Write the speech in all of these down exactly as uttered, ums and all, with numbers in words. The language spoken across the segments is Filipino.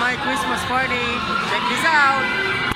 my Christmas party. Check this out!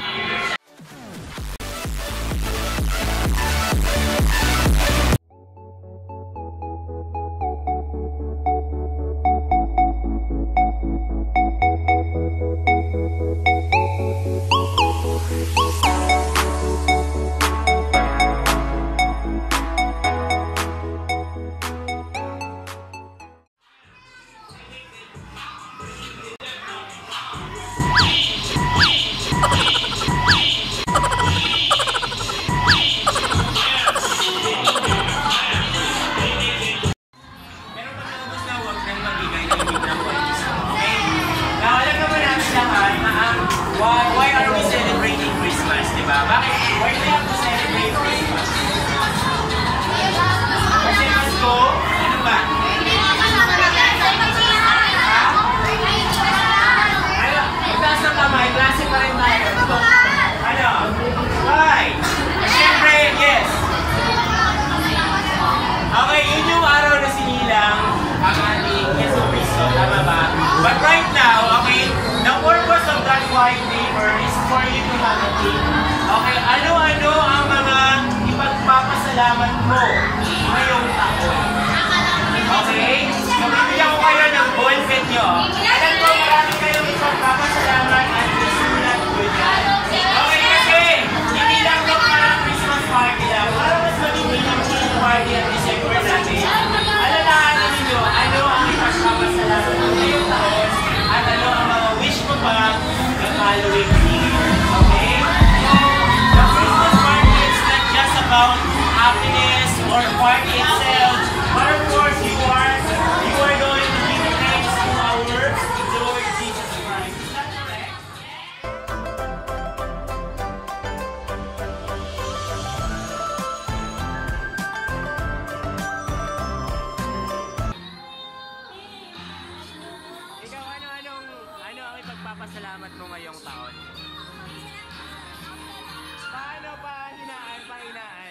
Why, why are we celebrating Christmas, diba? Bakit? Why do we have to celebrate Christmas? Kasi Pasko, ano ba? Ano? Itaas ng kamay, klase pa rin tayo. Ano? Why? Siyempre, yes. Okay, yun yung araw na sinilang ang ating Yesu Cristo, tama ba? But right now, okay, the purpose of that white paper is for you to have a thing. Okay, ano-ano ang mga ipagpapasalamat mo ngayong taon? Okay? So, bibigyan ko kayo ng ballpen nyo. Alam ko, marami kayong ipagpapasalamat at isulat ko dyan. Okay, kasi hindi lang ito parang Christmas party lang. Para mas maging meaningful party at December natin. Alalahanin ninyo, ano ang ipagpapasalamat mo ngayong taon at ano ang mga wish mo pa ng following year. Okay? So, the Christmas party is not just about happiness or party itself, but of course you are you are going to give thanks to our Lord Jesus Christ. Is that correct? Ikaw, ano-anong ano ang ipagpapasalamat mo ngayong taon? Paano pa hinaan, pahinaan?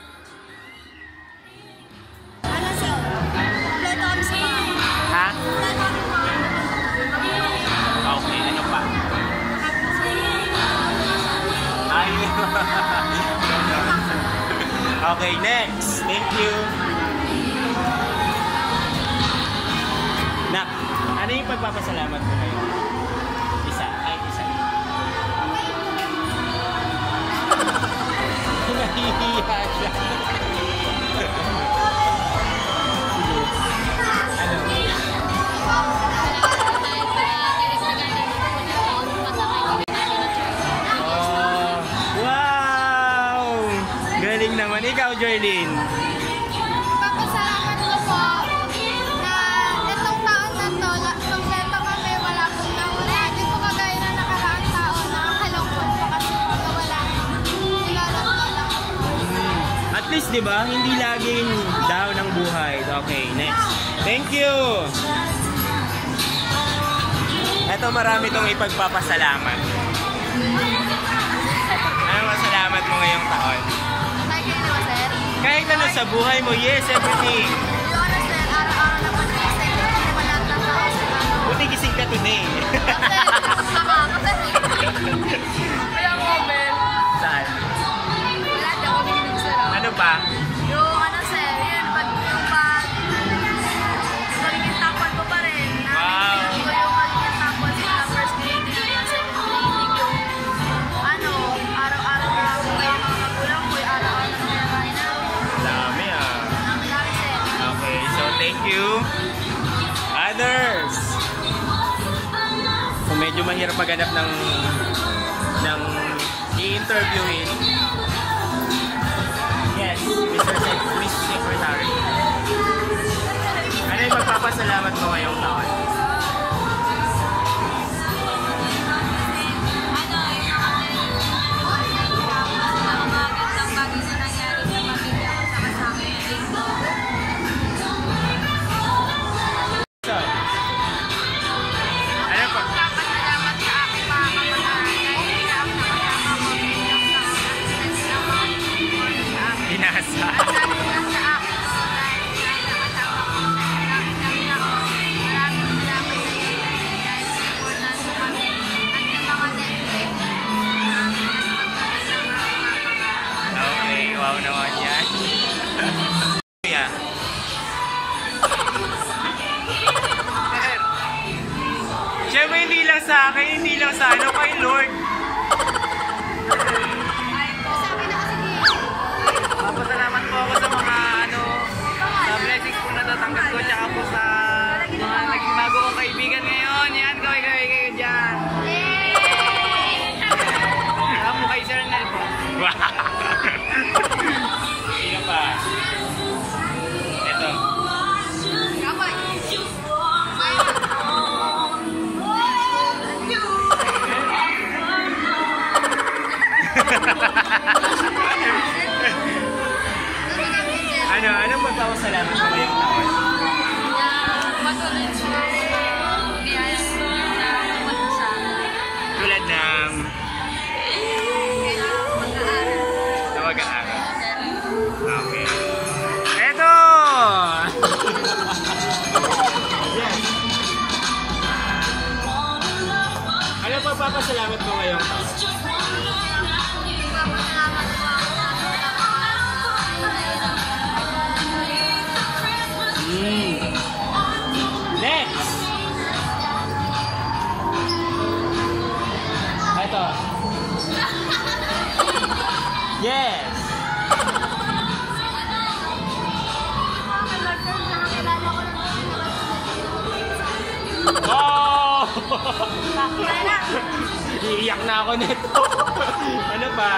Ano sir? Kompleto kami sa bahay. Ha? Kompleto kami sa bahay. Okay, ano pa? Ay. Okay, next. Thank you. Nak, ano yung pagpapasalamat mo ngayon? Isa. Ay, isa. Nahihiya siya. Wow! Galing naman. Ikaw, Jerlyn. Papasalamat ko po na itong taon na to, kompleto kami, wala pong nawala. Hindi po kagaya na nakaraang taon, nakakalungkot po kasi wala nilalaro lang. At least, di ba, hindi laging down ang buhay. Okay, next. Thank you! Ito, marami itong ipagpapasalamat. Ano masalamat mo ngayong taon? Tayo kayo naman, sir. Kahit ano sa buhay mo, yes, everything. Yung ano, sir, araw-araw naman na kasi hindi naman lahat ng tao sa ano. Buti gising ka today. Kasi, sama, kasi, kaya mo, Ben. Saan? Wala, di ako bininig, sir. Ano pa? Yung ano, sir, yun, pag yung pag magiging tapon ko pa rin. Wow. Hindi ko yung magiging tapon sa first grade, yung second grade, yung ano, araw-araw na ako kayo mga magulang ko, yung araw-araw na kinakain namin. Dami ah. Ang dami, sir. Okay, so thank you. Others. So medyo mahirap maghanap ng ng i-interviewin. Yes, Mister Sec- Miss Secretary. Ano yung magpapasalamat mo ngayong taon? So, ano pa? Papasalamat sa aking mga kapatid dahil hindi na ako nakasama ko bilang sa akin. Pinasa. Maraming salamat sa akin dahil hindi na nakasama ko. Maraming salamat. Maraming salamat. lang sa akin, hindi lang sa ano, kay Lord. Sabi na kasi niya. Papasalamat po ako sa mga ano, sa blessings po na tatanggap ko, tsaka po sa mga naging bago kong kaibigan ngayon. Yan, kaway-kaway kayo dyan. Saka po kay Sir Nel po. Sino pa? Ito. Kapag. Ano, anong magpapasalamat mo ngayong taon? Patuloy sa biyaya na pumunta sa Tulad ng kailangan mag-aaral. na mag-aaral. Okay. Eto! Yes. Ano pa papasalamat mo ngayong taon? Papasalamat po ako sa Mm. Next! Ito. Yes! Oh! Iiyak na ako nito. Ano pa?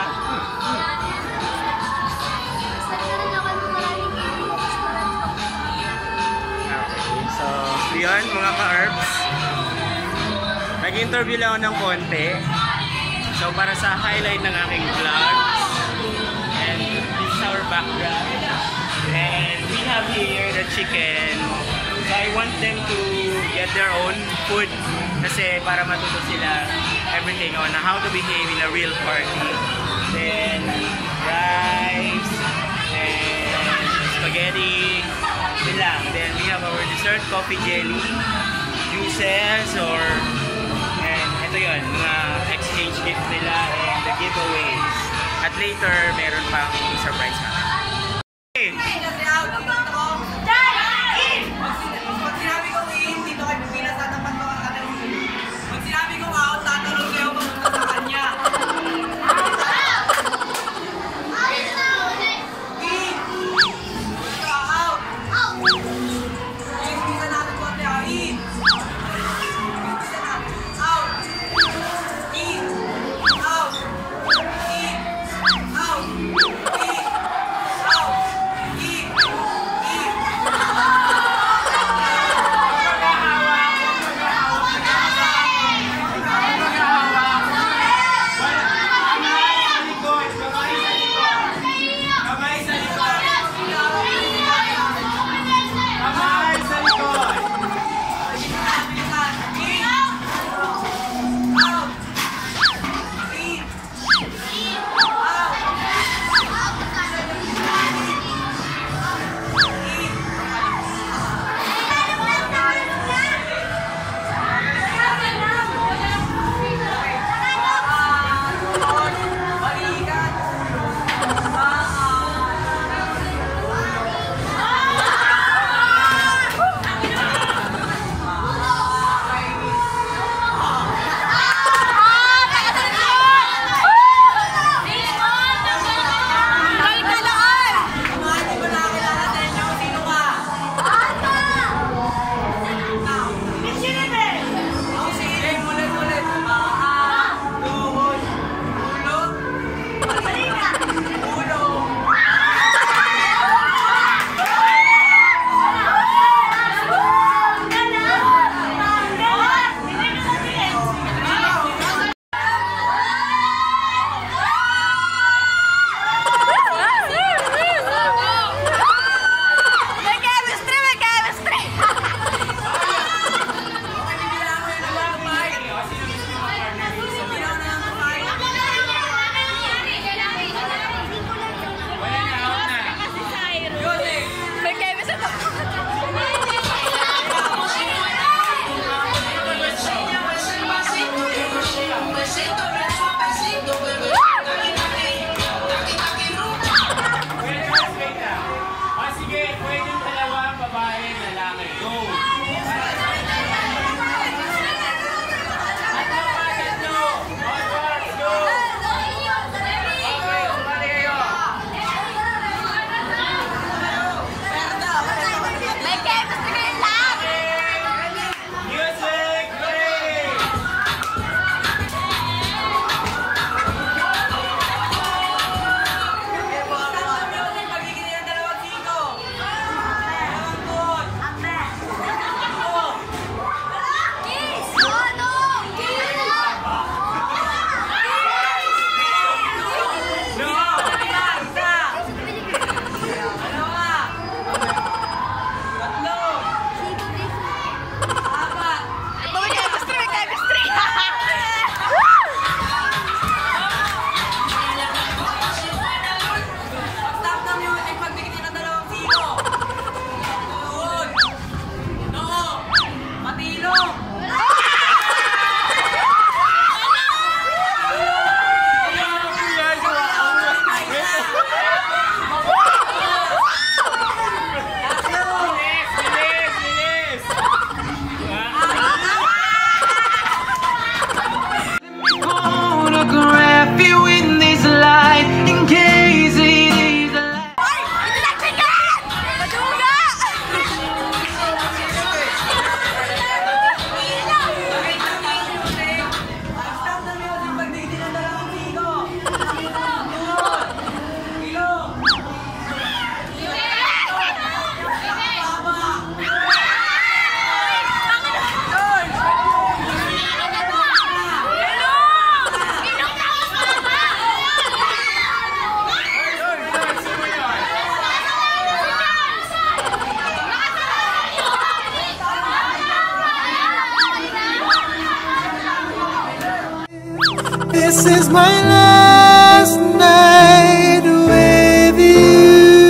Okay, so yun mga ka-herbs. Nag-interview lang ako ng konti. So para sa highlight ng aking vlogs. And this is our background. And we have here the chicken. So I want them to get their own food. Kasi para matuto sila everything on how to behave in a real party. Then rice. And spaghetti. Yun lang. Then we have our dessert, coffee jelly, juices, or and ito yun, mga exchange gift nila and the giveaways. At later, meron pa akong surprise natin. Okay. Pag sinabi kong in, dito kay Pilipinas, tatapat ko ang ating Pag sinabi kong out, tatanong kayo pamunta sa kanya. In! Ika, out! In, bisa natin konti, ah. In! Bisa natin. Out! In! Out! In! Out! In! Out! In! This is my last night with you.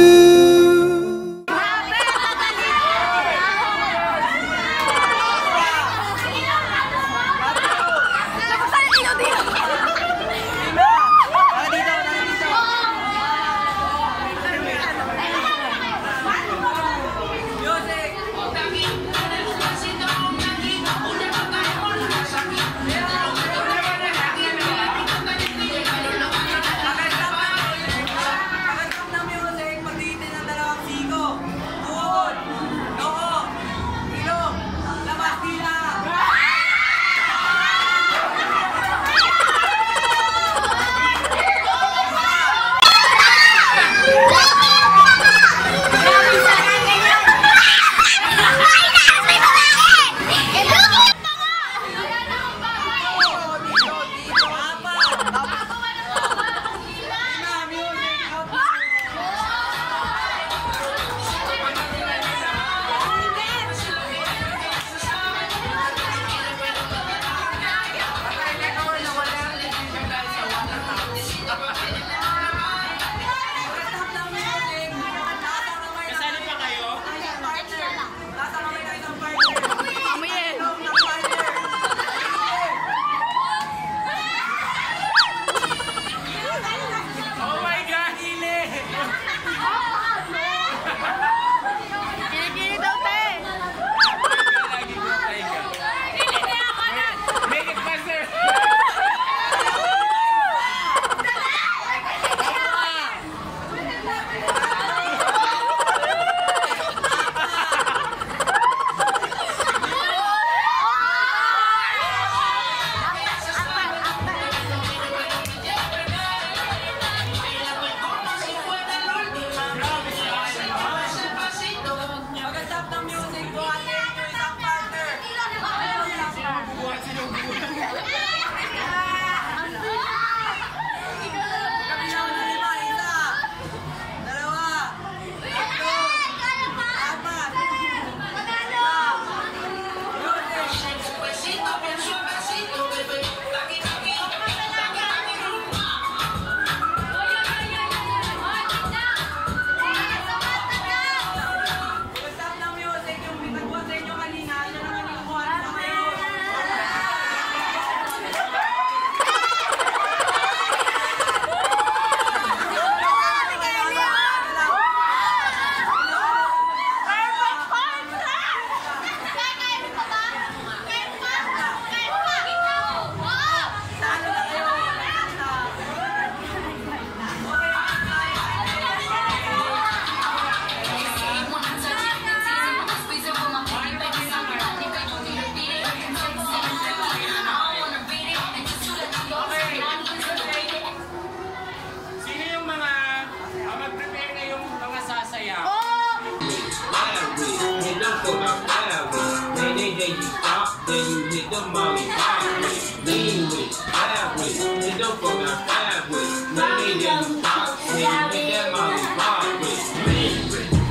Then you stop, then you hit the molly halfway. Lean with it, halfway. Hit the fuck out halfway. Then you stop, then you hit that molly halfway. Lean with it.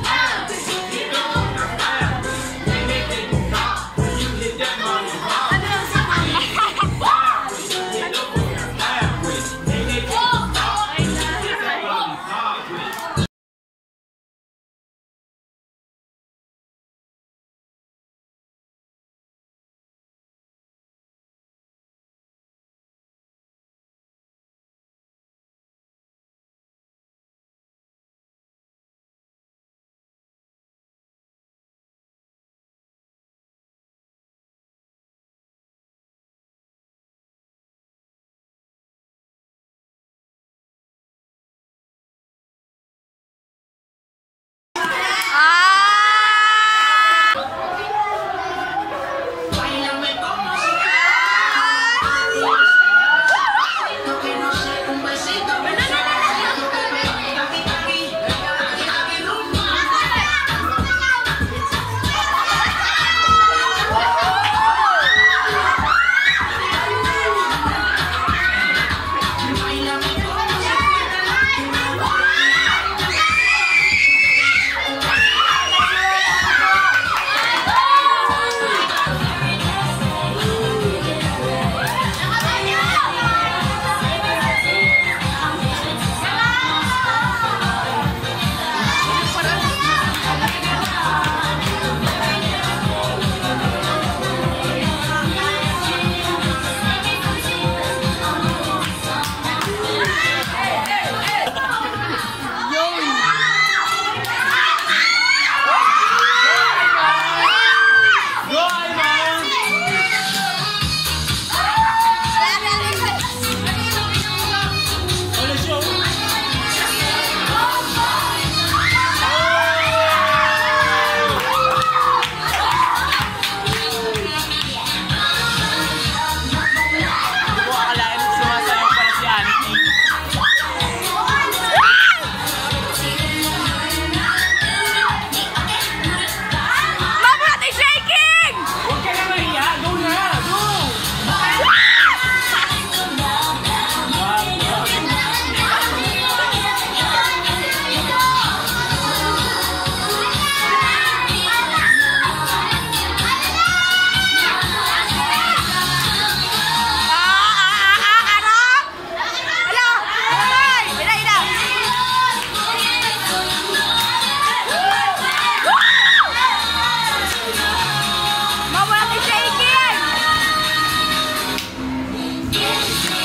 Amen.